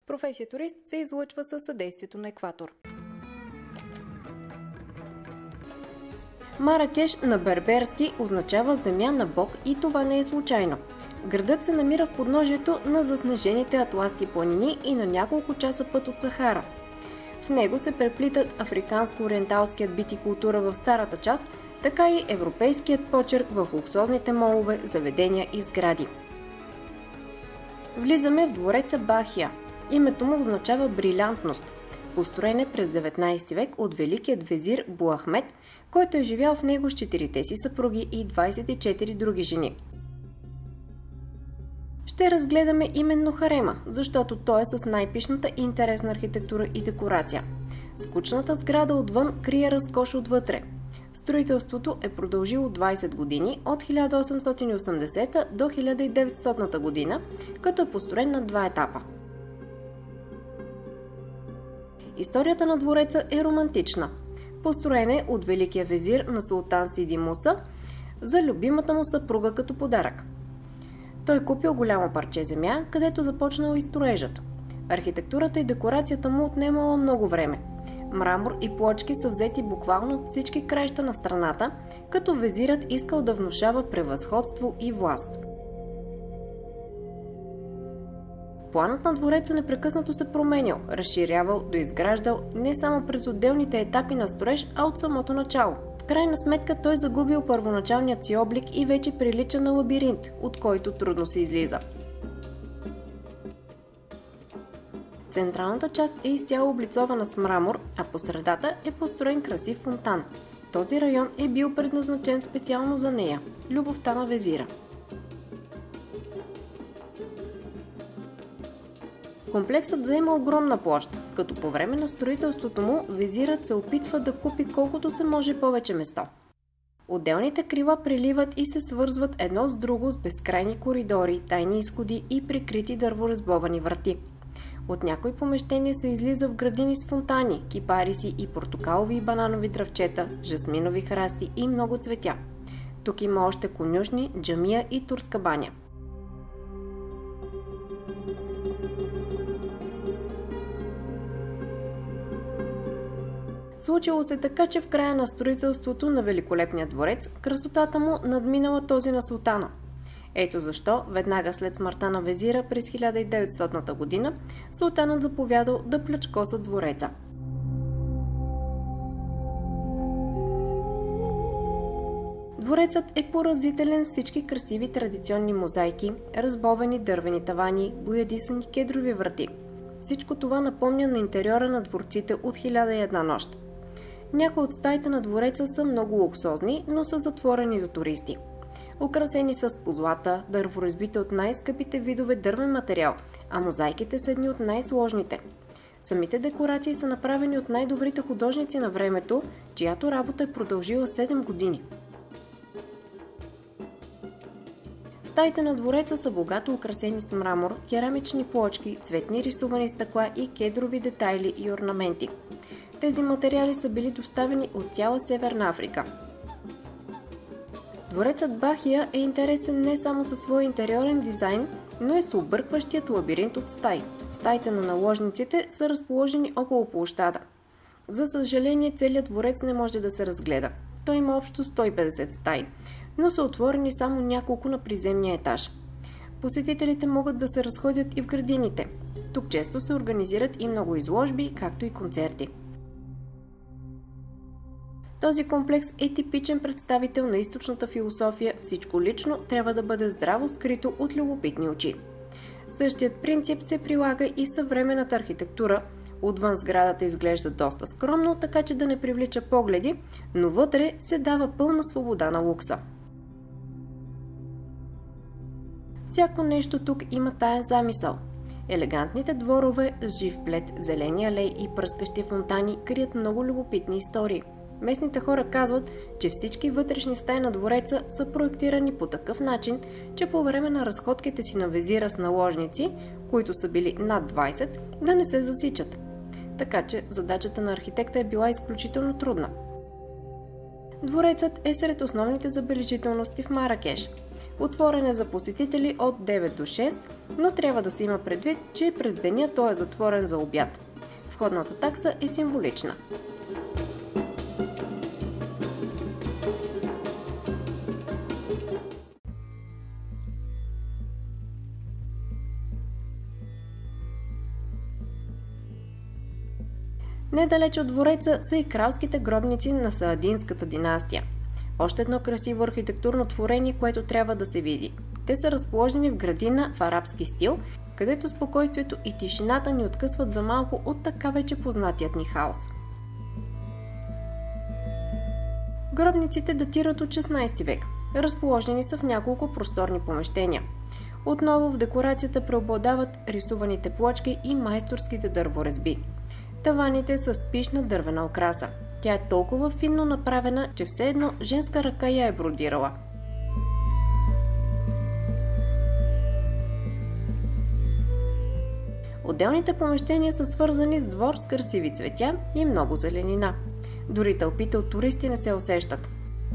Професия турист се излъчва със съдействието на Екватор. Маракеш на берберски означава земя на Бог и това не е случайно. Градът се намира в подножието на заснежените атласки планини и на няколко часа път от Сахара. В него се преплитат африканско-ориенталският бит и култура в старата част, така и европейският почерк в луксозните молове, заведения и сгради. Влизаме в двореца Бахия. Името му означава брилянтност. Построен е през 19 век от великият везир Буахмед, който е живял в него с 4-те си съпруги и 24 други жени. Ще разгледаме именно харема, защото той е с най-пишната и интересна архитектура и декорация. Скучната сграда отвън крие разкош отвътре. Строителството е продължило 20 години, от 1880 до 1900 година, като е построен на 2 етапа. Историята на двореца е романтична. Построен е от великия везир на султан Сиди Муса за любимата му съпруга като подарък. Той купил голямо парче земя, където започнал и строежът. Архитектурата и декорацията му отнемала много време. Мрамор и плочки са взети буквално от всички краища на страната, като везирът искал да внушава превъзходство и власт. Планът на двореца непрекъснато се променял, разширявал, доизграждал не само през отделните етапи на строеж, а от самото начало. В крайна сметка той загубил първоначалният си облик и вече прилича на лабиринт, от който трудно се излиза. Централната част е изцяло облицована с мрамор, а по средата е построен красив фонтан. Този район е бил предназначен специално за нея – любовта на везира. Комплексът заема огромна площ, като по време на строителството му везирът се опитва да купи колкото се може повече место. Отделните крила преливат и се свързват едно с друго с безкрайни коридори, тайни изходи и прикрити дърворазбовани врати. От някои помещения се излиза в градини с фонтани, кипариси и портокалови и бананови дръвчета, жасминови храсти и много цветя. Тук има още конюшни, джамия и турска баня. Случило се така, че в края на строителството на великолепния дворец, красотата му надминала този на султана. Ето защо, веднага след смъртта на везира през 1900 година, султанът заповядал да плячкоса двореца. Дворецът е поразителен всички красиви традиционни мозайки, разбовени дървени тавани, боядисани кедрови врати. Всичко това напомня на интериора на дворците от 1001 нощ. Някои от стаите на двореца са много луксозни, но са затворени за туристи. Украсени с позлата, дърворазбите от най-скъпите видове дървен материал, а мозайките са едни от най-сложните. Самите декорации са направени от най-добрите художници на времето, чиято работа е продължила 7 години. Стаите на двореца са богато украсени с мрамор, керамични плочки, цветни рисувани стъкла и кедрови детайли и орнаменти. Тези материали са били доставени от цяла Северна Африка. Дворецът Бахия е интересен не само със своя интериорен дизайн, но и с объркващият лабиринт от стаи. Стаите на наложниците са разположени около площада. За съжаление, целият дворец не може да се разгледа. Той има общо 150 стаи, но са отворени само няколко на приземния етаж. Посетителите могат да се разходят и в градините. Тук често се организират и много изложби, както и концерти. Този комплекс е типичен представител на източната философия «Всичко лично трябва да бъде здраво скрито от любопитни очи». Същият принцип се прилага и в съвременната архитектура. Отвън сградата изглежда доста скромно, така че да не привлича погледи, но вътре се дава пълна свобода на лукса. Всяко нещо тук има таен замисъл. Елегантните дворове с жив плет, зелени алеи и пръскащи фонтани крият много любопитни истории. Местните хора казват, че всички вътрешни стаи на двореца са проектирани по такъв начин, че по време на разходките си на везира с наложници, които са били над 20, да не се засичат. Така че задачата на архитекта е била изключително трудна. Дворецът е сред основните забележителности в Маракеш. Отворен е за посетители от 9 до 6, Но трябва да се има предвид, че през деня той е затворен за обяд. Входната такса е символична. Недалеч от двореца са и кралските гробници на Саадинската династия. Още едно красиво архитектурно творение, което трябва да се види. Те са разположени в градина в арабски стил, където спокойствието и тишината ни откъсват за малко от така вече познатият ни хаос. Гробниците датират от 16 век. Разположени са в няколко просторни помещения. Отново в декорацията преобладават рисуваните плочки и майсторските дърворезби. Таваните са с пишна дървена окраса. Тя е толкова финно направена, че все едно женска ръка я е бродирала. Отделните помещения са свързани с двор с красиви цветя и много зеленина. Дори тълпите от туристи не се усещат.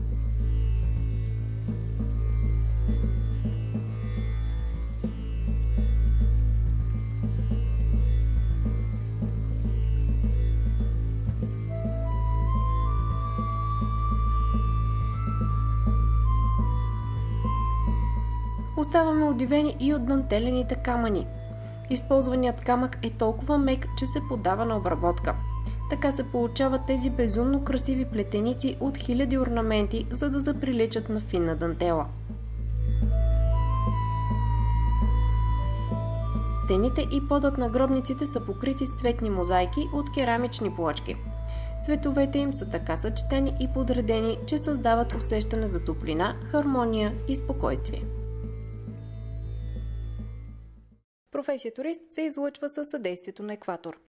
Оставаме удивени и от дантелените камъни. Използваният камък е толкова мек, че се подава на обработка. Така се получават тези безумно красиви плетеници от хиляди орнаменти, за да заприличат на финна дантела. Стените и подът на гробниците са покрити с цветни мозайки от керамични плочки. Цветовете им са така съчетани и подредени, че създават усещане за топлина, хармония и спокойствие. Професия турист се излъчва със съдействието на Екватор.